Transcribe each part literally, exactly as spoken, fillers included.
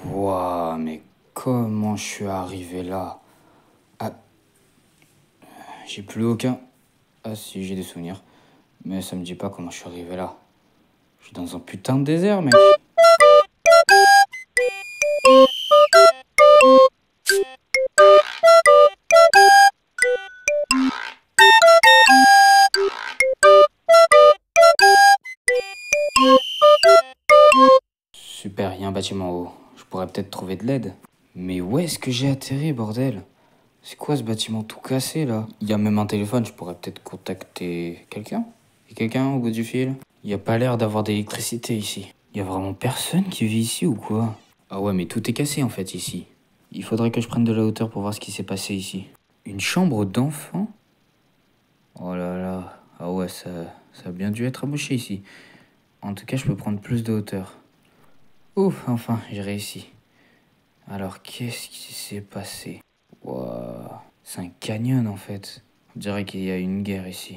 Waouh, mais comment je suis arrivé là? Ah, j'ai plus aucun... Ah si, j'ai des souvenirs. Mais ça me dit pas comment je suis arrivé là. Je suis dans un putain de désert, mec. Super, il y a un bâtiment haut. Je pourrais peut-être trouver de l'aide. Mais où est-ce que j'ai atterri, bordel? C'est quoi ce bâtiment tout cassé, là? Il y a même un téléphone, je pourrais peut-être contacter quelqu'un? Il y a quelqu'un au bout du fil? Il n'y a pas l'air d'avoir d'électricité ici. Il y a vraiment personne qui vit ici ou quoi? Ah ouais, mais tout est cassé en fait ici. Il faudrait que je prenne de la hauteur pour voir ce qui s'est passé ici. Une chambre d'enfant? Oh là là. Ah ouais, ça, ça a bien dû être amoché ici. En tout cas, je peux prendre plus de hauteur. Ouf, enfin, j'ai réussi. Alors, qu'est-ce qui s'est passé? Waouh, c'est un canyon en fait. On dirait qu'il y a une guerre ici.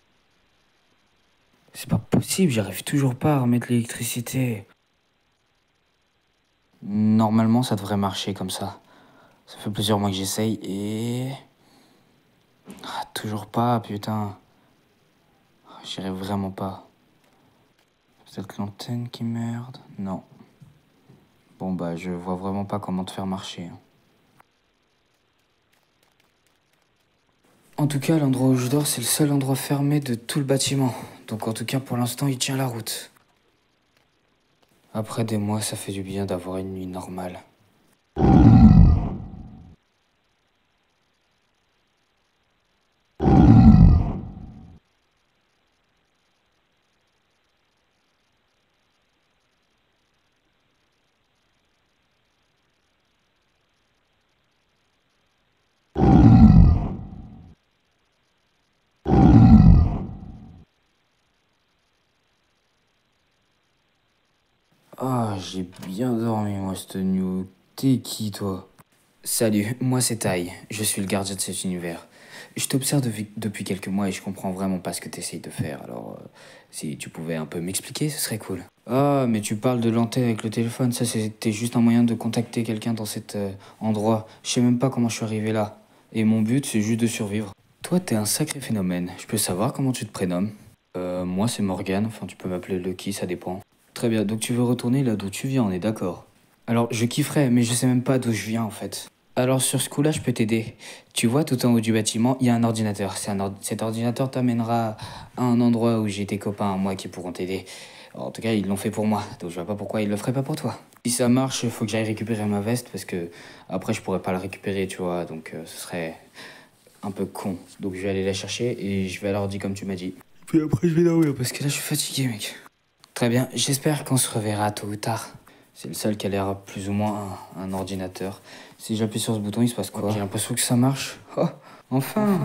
C'est pas possible, j'arrive toujours pas à remettre l'électricité. Normalement, ça devrait marcher comme ça. Ça fait plusieurs mois que j'essaye et... Ah, toujours pas, putain. J'y arrive vraiment pas. Peut-être l'antenne qui merde? Non. Bon bah, je vois vraiment pas comment te faire marcher. En tout cas, l'endroit où je dors, c'est le seul endroit fermé de tout le bâtiment. Donc en tout cas, pour l'instant, il tient la route. Après des mois, ça fait du bien d'avoir une nuit normale. Ah, j'ai bien dormi, moi, cette nuit. T'es qui, toi? Salut, moi c'est Tai. Je suis le gardien de cet univers. Je t'observe depuis, depuis quelques mois et je comprends vraiment pas ce que t'essayes de faire. Alors, euh, si tu pouvais un peu m'expliquer, ce serait cool. Ah, mais tu parles de l'antenne avec le téléphone. Ça, c'était juste un moyen de contacter quelqu'un dans cet euh, endroit. Je sais même pas comment je suis arrivé là. Et mon but, c'est juste de survivre. Toi, t'es un sacré phénomène. Je peux savoir comment tu te prénommes? Euh, moi, c'est Morgan. Enfin, tu peux m'appeler Lucky, ça dépend. Très bien, donc tu veux retourner là d'où tu viens, on est d'accord. Alors, je kifferais, mais je sais même pas d'où je viens en fait. Alors, sur ce coup-là, je peux t'aider. Tu vois, tout en haut du bâtiment, il y a un ordinateur. C'est un ord- Cet ordinateur t'amènera à un endroit où j'ai tes copains à moi qui pourront t'aider. En tout cas, ils l'ont fait pour moi, donc je vois pas pourquoi ils le feraient pas pour toi. Si ça marche, faut que j'aille récupérer ma veste parce que après, je pourrais pas la récupérer, tu vois, donc euh, ce serait un peu con. Donc, je vais aller la chercher et je vais à l'ordi comme tu m'as dit. Puis après, je vais dormir parce que là, je suis fatigué, mec. Très bien, j'espère qu'on se reverra tôt ou tard. C'est le seul qui a l'air plus ou moins un, un ordinateur. Si j'appuie sur ce bouton, il se passe quoi? J'ai l'impression que ça marche. Oh, enfin,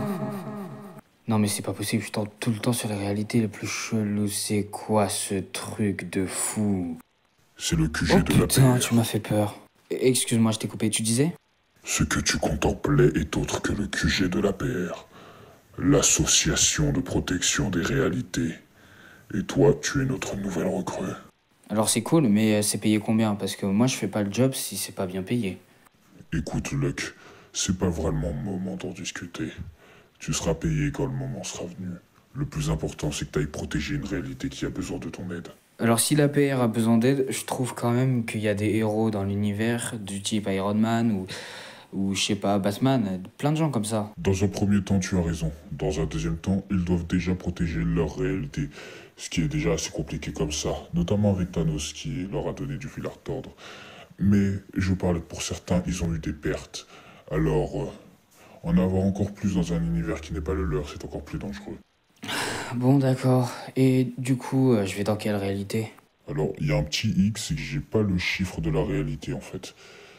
Non mais c'est pas possible, je tente tout le temps sur les réalités les plus cheloues. C'est quoi ce truc de fou? C'est le Q G Oh de la putain, P R. tu m'as fait peur. Excuse-moi, je t'ai coupé, tu disais? Ce que tu contemplais est autre que le Q G de la P R, l'association de protection des réalités. Et toi, tu es notre nouvelle recrue. Alors c'est cool, mais euh, c'est payé combien? Parce que moi je fais pas le job si c'est pas bien payé. Écoute, Luck, c'est pas vraiment le moment d'en discuter. Tu seras payé quand le moment sera venu. Le plus important, c'est que tu ailles protéger une réalité qui a besoin de ton aide. Alors si la P R a besoin d'aide, je trouve quand même qu'il y a des héros dans l'univers du type Iron Man ou, ou je sais pas, Batman, plein de gens comme ça. Dans un premier temps, tu as raison. Dans un deuxième temps, ils doivent déjà protéger leur réalité. Ce qui est déjà assez compliqué comme ça, notamment avec Thanos qui leur a donné du fil à retordre. Mais je parle pour certains, ils ont eu des pertes. Alors, euh, en avoir encore plus dans un univers qui n'est pas le leur, c'est encore plus dangereux. Bon d'accord, et du coup, euh, je vais dans quelle réalité? Alors, il y a un petit X, c'est que j'ai pas le chiffre de la réalité en fait.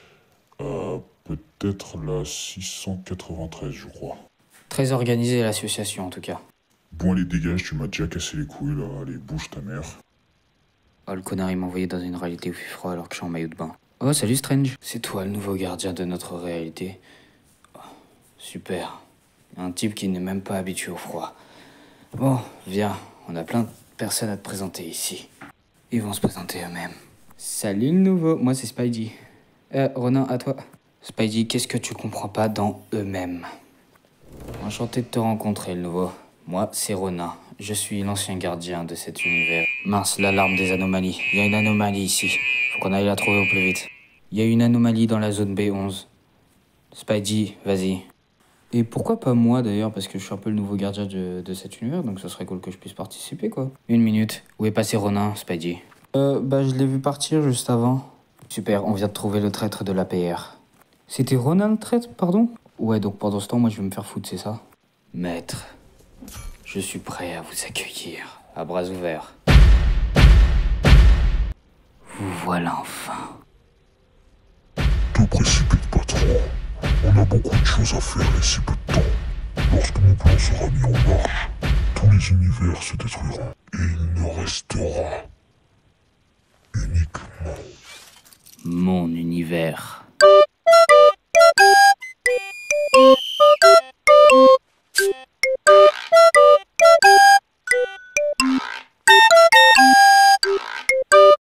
Euh, peut-être la six cent quatre-vingt-treize, je crois. Très organisée l'association en tout cas. Bon, allez, dégage, tu m'as déjà cassé les couilles là. Allez, bouge ta mère. Oh le connard il m'a envoyé dans une réalité où il fait froid alors que je suis en maillot de bain. Oh salut Strange. C'est toi le nouveau gardien de notre réalité. Oh, super. Un type qui n'est même pas habitué au froid. Bon, viens, on a plein de personnes à te présenter ici. Ils vont se présenter eux-mêmes. Salut le nouveau, moi c'est Spidey. Euh, Ronin, à toi. Spidey, qu'est-ce que tu comprends pas dans eux-mêmes? Enchanté de te rencontrer, le nouveau. Moi, c'est Ronin. Je suis l'ancien gardien de cet univers. Mince, l'alarme des anomalies. Il y a une anomalie ici. Faut qu'on aille la trouver au plus vite. Il y a une anomalie dans la zone B onze. Spidey, vas-y. Et pourquoi pas moi d'ailleurs, parce que je suis un peu le nouveau gardien de, de cet univers, donc ça serait cool que je puisse participer, quoi. Une minute. Où est passé Ronin, Spidey? Euh, bah je l'ai vu partir juste avant. Super, on vient de trouver le traître de l'A P R. C'était Ronin le traître, pardon? Ouais, donc pendant ce temps, moi je vais me faire foutre, c'est ça? Maître, je suis prêt à vous accueillir, à bras ouverts. Vous voilà enfin. Te précipite pas trop. On a beaucoup de choses à faire et si peu de temps. Lorsque mon plan sera mis en marche, tous les univers se détruiront. Et il ne restera uniquement Mon univers.